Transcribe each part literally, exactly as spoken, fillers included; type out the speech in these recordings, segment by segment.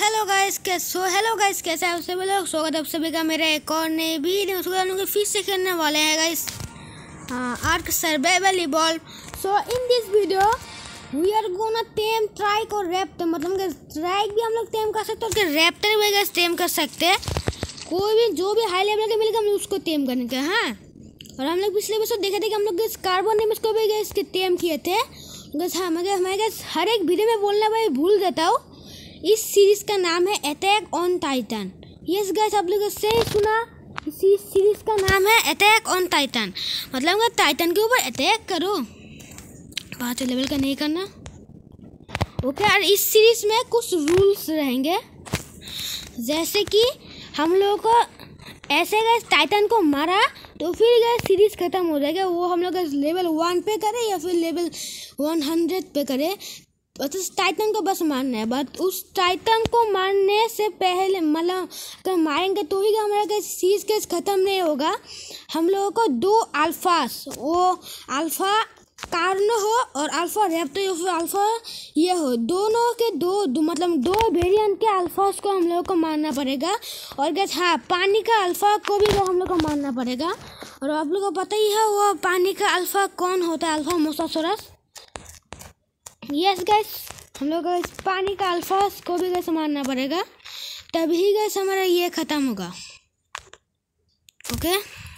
Hello guys कैसे so hello guys कैसे हैं आप सभी लोग। स्वागत है आप सभी का मेरा एक और नए वीडियो उसको हम लोग फिर से खेलने वाले हैं guys Ark Survival Evolved. So in this video we are gonna tame trike और रैप्टर, मतलब ट्राइक भी हम लोग टेम कर सकते हैं और रैप्टर भी गाइस टेम कर सकते हैं। कोई भी जो भी हाई लेवल का मिलेगा हम लोग उसको टेम करने के। हाँ, और हम लोग पिछले एपिसोड देखे थे कि हम लोग कार्बन नेम इसको भी गैस के टेम किए थे गैस। हाँ, मैं मैं गैस हर एक वीडियो में बोलना भाई भूल देता हूँ। इस सीरीज का नाम है Attack on Titan. Yes guys, आप लोग सही सुना, इस सीरीज का नाम है अटैक ऑन टाइटन, मतलब अगर टाइटन के ऊपर अटैक करो, पाँच लेवल का नहीं करना। ओके, और इस सीरीज में कुछ रूल्स रहेंगे, जैसे कि हम लोगों को ऐसे गए टाइटन को मारा तो फिर गए सीरीज खत्म हो जाएगा। वो हम लोग लेवल वन पे करें या फिर लेवल वन हंड्रेड पे करें, बस उस टाइटन को बस मारना है। बट उस टाइटन को मारने से पहले, मतलब अगर मारेंगे तो ही हमारा सीरीज केस ख़त्म नहीं होगा। हम लोगों को दो अल्फास, वो अल्फ़ा कार्नो हो और अल्फ़ा रैप्टर या फिर अल्फ़ा ये हो, दोनों के दो, दो मतलब दो वेरिएंट के अल्फास को हम लोगों को मारना पड़ेगा। और गैस हाँ, पानी का अल्फ़ा को भी हम लोग को मारना पड़ेगा। और आप लोगों को पता ही है वो पानी का अल्फ़ा कौन होता है, अल्फ़ा मोसासोरस। यस गैस, हम लोग को इस पानी का अल्फास को भी गैस मारना पड़ेगा, तभी गैस हमारा ये ख़त्म होगा। ओके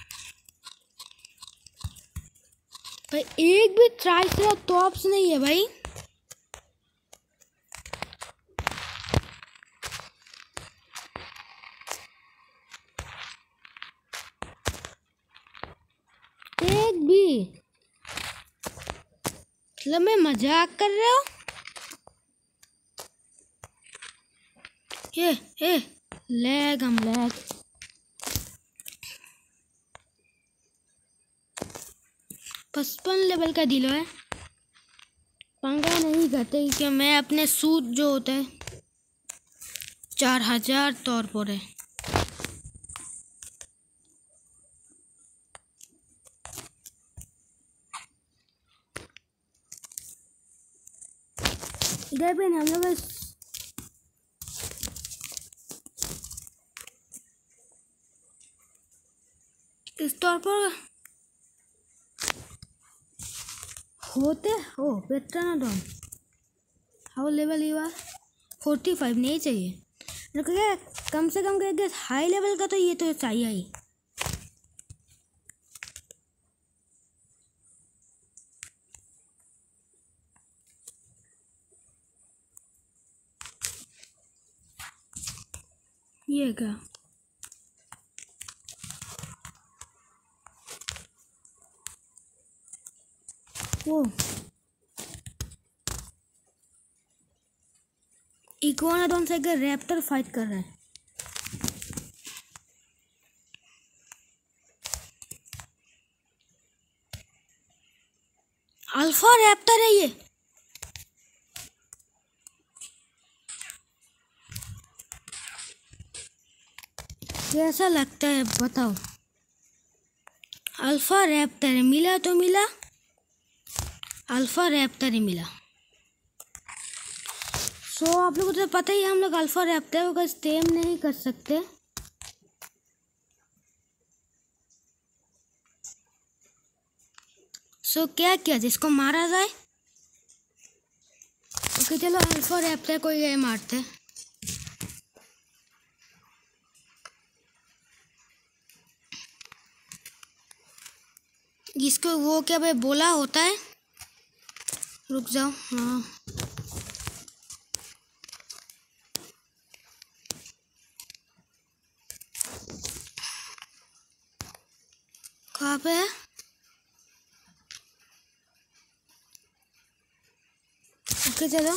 भाई, एक भी ट्राइसेराटॉप्स नहीं है भाई। एक भी, मतलब मैं मजाक कर रहे हो। ये ये लैग हम लैग पचपन लेवल का दिलो है, पंगा नहीं करते कि मैं अपने सूट जो होते हैं चार हजार तौर पर है। इधर पे हम लोग इस तौर पर होते हो। Pteranodon how level you are forty five नहीं चाहिए, क्या कम से कम क्या हाई लेवल का तो ये तो चाहिए ही। ये क्या वो इक्वानाडॉन से अगर रैप्टर फाइट कर रहा है। अल्फा रैप्टर है ये। कैसा लगता है बताओ। अल्फा रैप्टर है, मिला तो मिला, अल्फा रैप्टर ही मिला। सो so, आप लोगों को तो पता ही है हम लोग अल्फा रैप्टर को टेम नहीं कर सकते। सो so, क्या किया जिसको मारा जाए। ओके चलो अल्फा रैप्टर को ये मारते। जिसको वो क्या भाई बोला होता है, रुक जाओ। हाँ, कहाँ पे है? ओके चलो,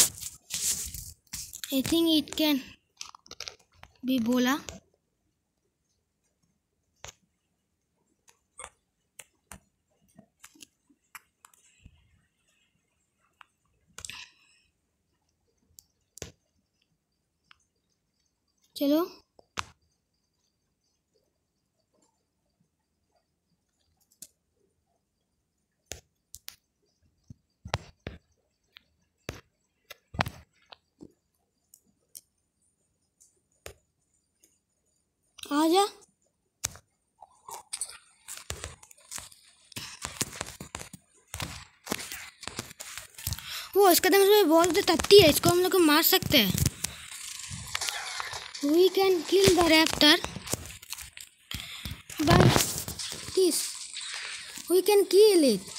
आई थिंक इट कैन भी बोला। चलो आ जा। वो इसका दम इसमें बहुत तत्ती है, इसको हम लोग मार सकते हैं। We can kill the raptor by this, we can kill it.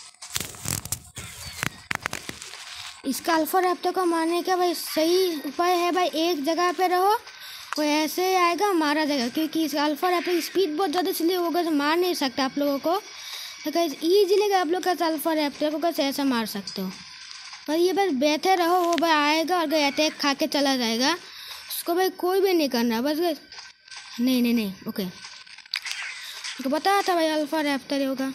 इसका अल्फा रैप्टर को मारने का भाई सही उपाय है भाई, एक जगह पे रहो, वो ऐसे आएगा मारा जाएगा, क्योंकि इसका अल्फा रैप्टर स्पीड बहुत ज़्यादा, इसलिए वो कैसे मार नहीं सकता आप लोगों को। तो कैसे ईजिली आप लोग कैसे अल्फा रैप्टर को कैसे ऐसा मार सकते हो। पर ये बस बैठे रहो, वो भाई आएगा और अटैक खा के चला जाएगा, उसको भाई कोई भी नहीं करना बस। नहीं नहीं नहीं ओके, उसको बताया था भाई अल्फा रैप्टर होगा,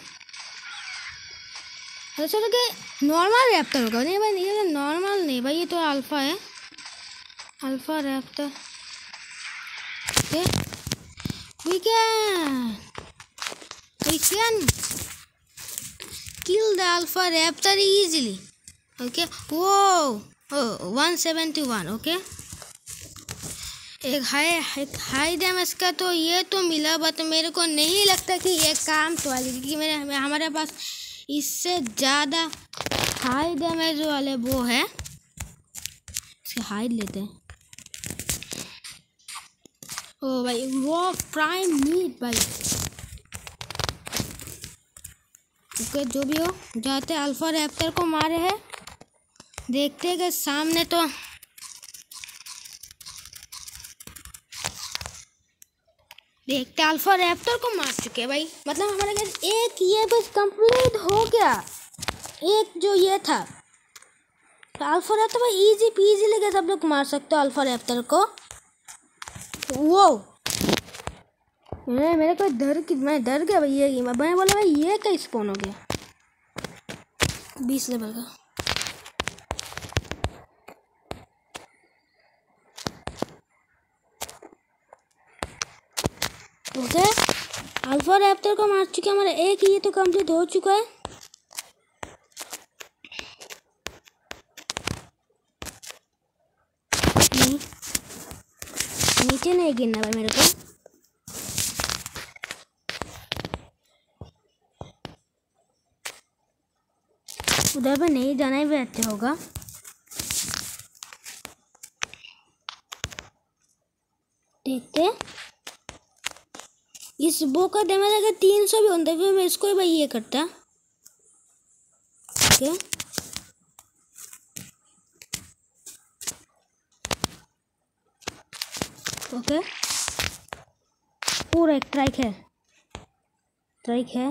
ऐसा तो कि नॉर्मल रैप्टर होगा। नहीं भाई ये नॉर्मल नहीं भाई, ये तो अल्फा है, alpha raptor. We can we can kill the alpha raptor easily. Okay वो वन सेवेंटी वन ओके, एक हाई एक हाई डैमेज का तो ये तो मिला, बट मेरे को नहीं लगता कि ये काम तो आएगी, क्योंकि मेरे हमारे पास इससे ज़्यादा हाई डैमेज वाले वो है। इसके हाइड लेते हैं। ओ भाई वो प्राइम मीट भाई। ओके जो भी हो, जाते अल्फा रैप्टर को मारे हैं, देखते हैं कि सामने तो देखते अल्फा रैप्टर को मार चुके भाई, मतलब हमारे घर एक ये बस कंप्लीट हो गया, एक जो ये था तो अल्फा रैप्टर भाई इजी पीजी लेके सब लोग मार सकते हो अल्फा रैप्टर को। वो मेरे मेरे को डर की मैं डर गया भाई, ये मैं बोला भाई ये क्या स्पॉन हो गया बीस लेवल का। ओके अल्फा रैप्टर को मार चुके, हमारा एक ये तो कंप्लीट हो चुका है। नहीं नीचे नहीं गिरना भाई मेरे को, उधर पे नहीं जाना ही भी अच्छा होगा। देखते इस बो का डैमेज अगर तीन सौ भी होता फिर मैं इसको ही भाई ये करता। ओके ओके पूरा एक ट्राइक है, ट्राइक है।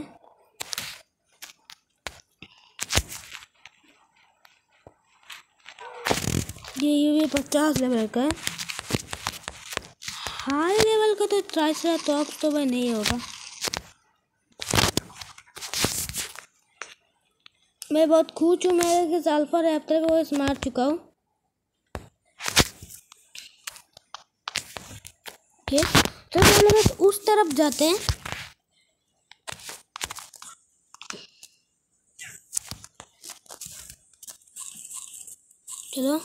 ये ये पचास लेवल का है, हाई लेवल का तो ट्राइसराटॉप्स तो भाई नहीं होगा। मैं बहुत खुश हूँ, मैं इस अल्फा रैप्टर को इस मार चुका हूँ। ठीक तो हम लोग उस तरफ जाते हैं। चलो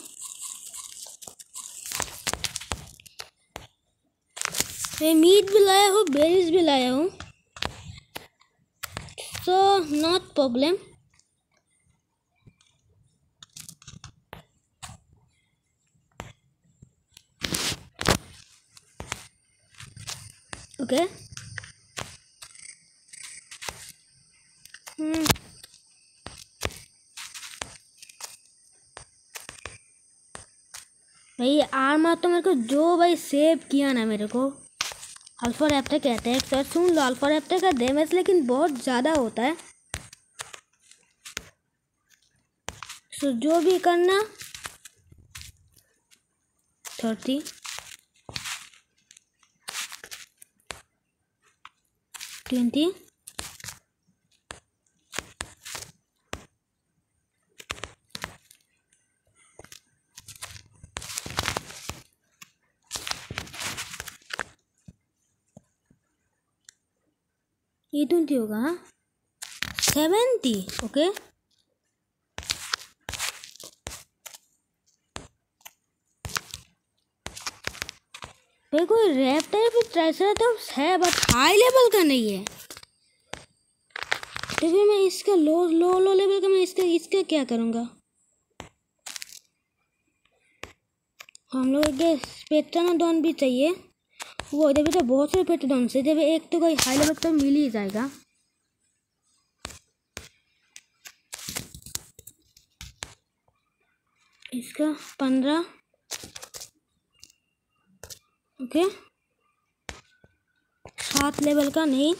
मैं मीट भी लाया हूँ, बेरीज भी लाया हूँ, so not problem. Okay hmm भाई आर्मर तो मेरे को जो भाई सेव किया ना मेरे को अल्फा रैप्टर कहते हैं। सर सुन लो अल्फा रैप्टर का डैमेज लेकिन बहुत ज़्यादा होता है, सो जो भी करना थर्टी ट्वेंटी ये ट्वेंटी होगा, हाँ सेवेंटी ओके। भाई कोई रैप्टर फिर ट्राइसेराटॉप्स है बट हाई लेवल का नहीं है। तो फिर मैं इसका लो लो लो लेवल का मैं इसका इसका क्या करूँगा। हम लोग एक पेट्रानोडॉन भी चाहिए। वो इधर भी तो बहुत सारे पेट्रोडॉन से जब एक तो कोई हाई लेवल तो मिल ही जाएगा। इसका पंद्रह ओके सात लेवल का नहीं,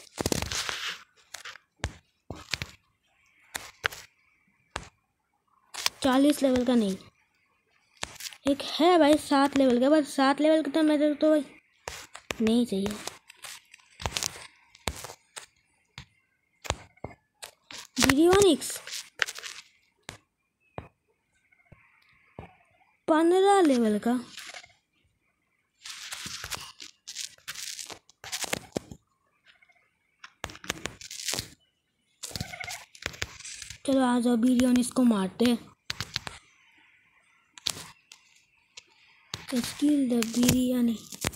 चालीस लेवल का नहीं, एक है भाई सात लेवल का, बस सात लेवल का तो मेरे तो भाई नहीं चाहिए। वीडियोनिक्स पंद्रह लेवल का, चलो आ जाओ वीडियोनिक्स को मारते हैं। स्किल द बिरयानी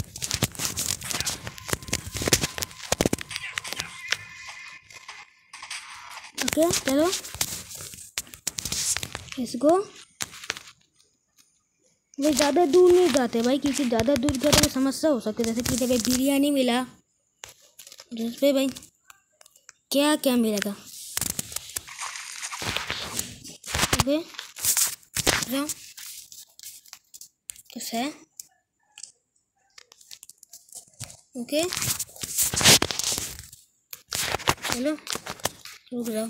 ओके चलो इसको वो ज़्यादा दूर नहीं जाते भाई, क्योंकि ज़्यादा दूर गए तो समस्या हो सकती है। जैसे कि जब बिरयानी मिला जिस पे भाई क्या क्या मिलेगा। ओके जाओ कैसे है ओके चलो रुक जाओ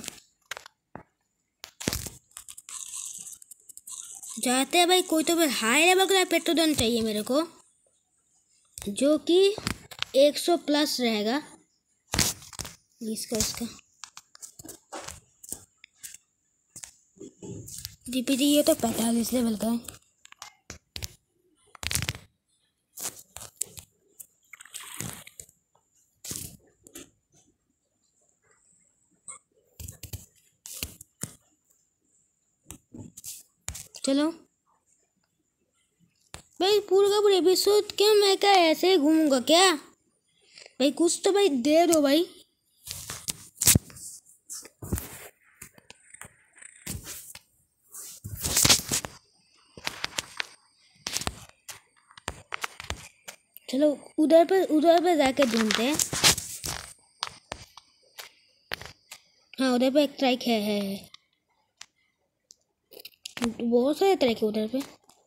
जाते हैं भाई। कोई तो भाई हाई लेवल का पेट्रोडॉन चाहिए मेरे को जो कि एक सौ प्लस रहेगा। इसका इसका जीपीजी ये तो पैंतालीस लेवल का है। चलो भाई पूरा का पूरा एपिसोड क्या मैं क्या ऐसे ही घूमूंगा क्या भाई, कुछ तो भाई दे दो भाई। चलो उधर पे उधर पे जाके ढूंढते हैं। हाँ उधर पे एक ट्राइक है है, है। बहुत सारे ट्राइक है उधर पे।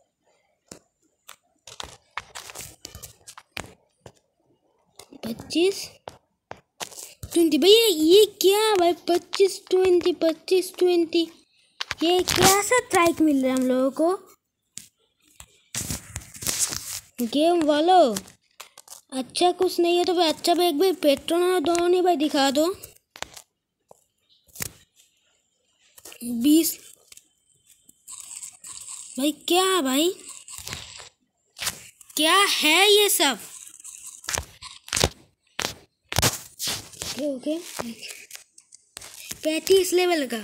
पच्चीस ट्वेंटी भाई ये क्या भाई, पच्चीस ट्वेंटी पच्चीस ट्वेंटी ये कैसा ट्राइक मिल रहा है हम लोगों को। गेम वालों अच्छा कुछ नहीं है तो भाई अच्छा भाई एक भाई पेट्रोनोडॉन ही भाई दिखा दो। बीस भाई क्या भाई क्या है ये सब। ओके ओके पैंतीस लेवल का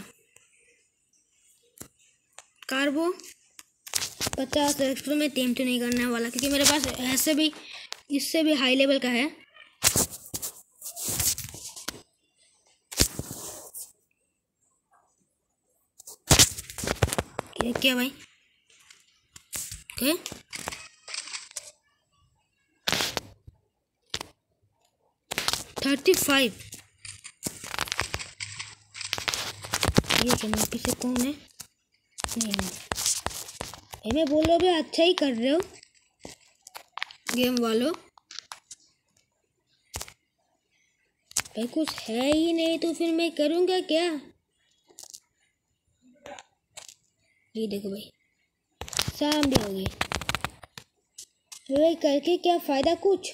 कार्बो पचास एक्सट्रा में टेम तो नहीं करने वाला क्योंकि मेरे पास ऐसे भी इससे भी हाई लेवल का है। क्या क्या भाई ओके थर्टी फाइव ये क्या पीछे कौन है। नहीं नहीं मैं बोल रहा हूँ अच्छा ही कर रहे हो गेम वालों। भाई कुछ है ही नहीं तो फिर मैं करूँगा क्या। ये देखो भाई शाम भी होगी तो भाई करके क्या फ़ायदा कुछ।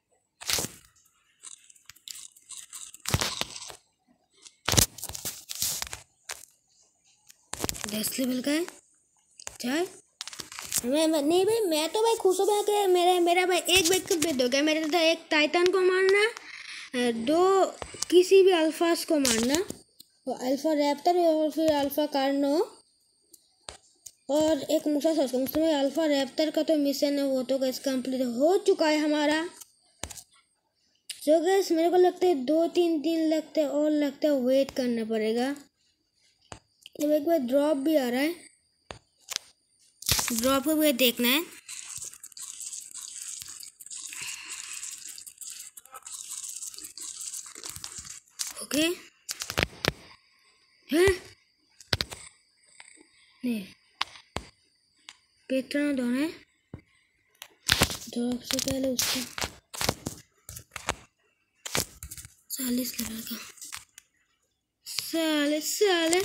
दस लेवल का है चार मैं, मैं नहीं भाई मैं तो भाई खुश हो गया कि मेरा मेरा भाई एक बैग बेद हो गया। मेरे तो एक टाइटन को मारना, दो किसी भी अल्फास को मारना, तो अल्फा रैप्टर और फिर अल्फा कार्नो और एक मूसा सॉस का उसमें अल्फा रैप्टर का तो मिशन है वो तो गैस कंप्लीट हो चुका है हमारा। सो गैस मेरे को लगता है दो तीन दिन लगते हैं और लगता है वेट करना पड़ेगा। अब एक बार ड्रॉप भी आ रहा है, ड्रॉप को भी देखना है। ओके हैं नहीं पेट्रोल दोनों है ड्रॉप से पहले उसको चालीस लेवल का साले साले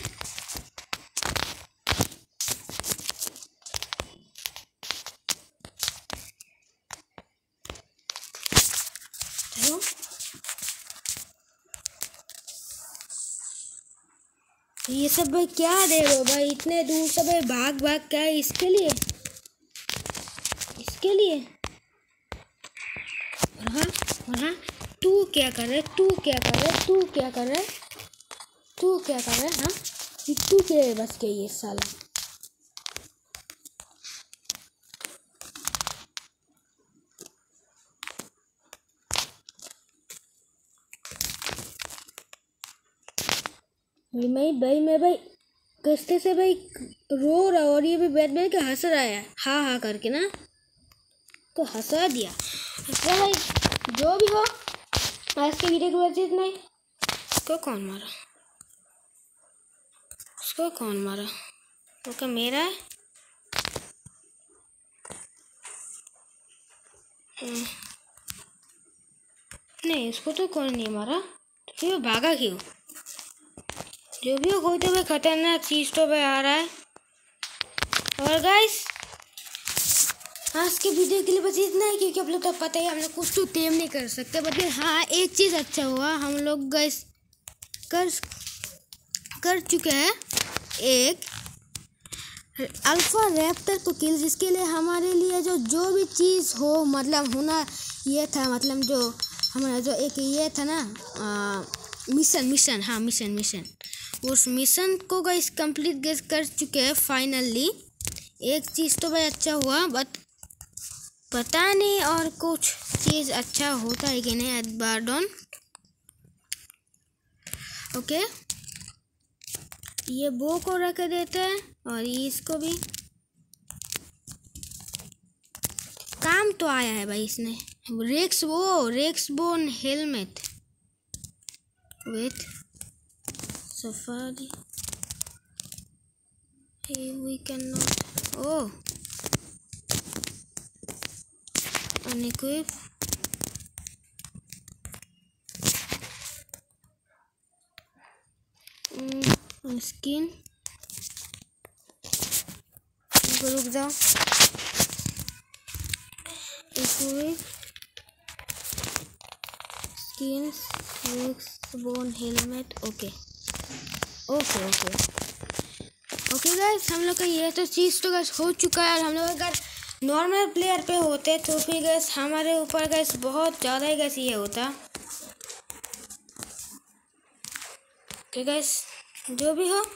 चलो ये सब भाई क्या दे रहे हो भाई, इतने दूर से भाई भाग भाग क्या है इसके लिए इसके लिए वहाँ वहाँ तू क्या कर रहे तू क्या कर रहे तू क्या कर रहे तू क्या कर रहे हाँ तू के बस के ये साला भाई मैं भाई मैं भाई कस्ते से भाई रो रहा और ये भी बैठ बैठ के हंस रहा है हाँ हाँ करके ना तो हंसा दिया। तो भाई जो भी हो आज के वीडियो की वजह से नहीं उसको कौन मारा उसको कौन मारा ओके मेरा है नहीं इसको तो कौन नहीं मारा तो फिर भागा क्यों। जो भी हो कोई तो भाई खतरनाक चीज तो भाई आ रहा है। और गाइस आज के वीडियो के लिए बस इतना है क्योंकि आप लोग तो पता ही हम लोग कुछ तो टेम नहीं कर सकते बट हाँ एक चीज़ अच्छा हुआ हम लोग गाइस कर कर चुके हैं एक अल्फा रैप्टर को किल जिसके लिए हमारे लिए जो जो भी चीज़ हो मतलब होना ये था मतलब जो हमारा जो एक ये था ना मिशन मिशन हाँ मिशन मिशन उस मिशन को गाइस कंप्लीट गैस कर चुके हैं फाइनली। एक चीज़ तो भाई अच्छा हुआ बट पता नहीं और कुछ चीज़ अच्छा होता है कि नहीं एट बारडॉन। ओके ये बो को रख देते हैं और इसको भी काम तो आया है भाई इसने रेक्स वो rex bone helmet wait safari hey, we cannot oh unequip mm, skin रुक जाओ equip skins rex bone helmet okay okay okay okay guys हम लोग का ये तो चीज़ तो गाइस हो चुका है। हम लोग अगर नॉर्मल प्लेयर पे होते तो फिर गाइस हमारे ऊपर गाइस बहुत ज़्यादा ही गाइस ये होता। ओके गाइस जो भी हो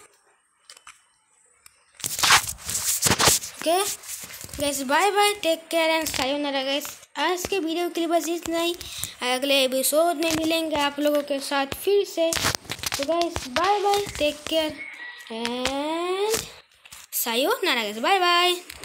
okay guys bye bye take care and sayonara guys. आज के वीडियो के लिए बस इतना ही, अगले एपिसोड में मिलेंगे आप लोगों के साथ फिर से। तो guys bye bye take care and sayonara guys bye bye.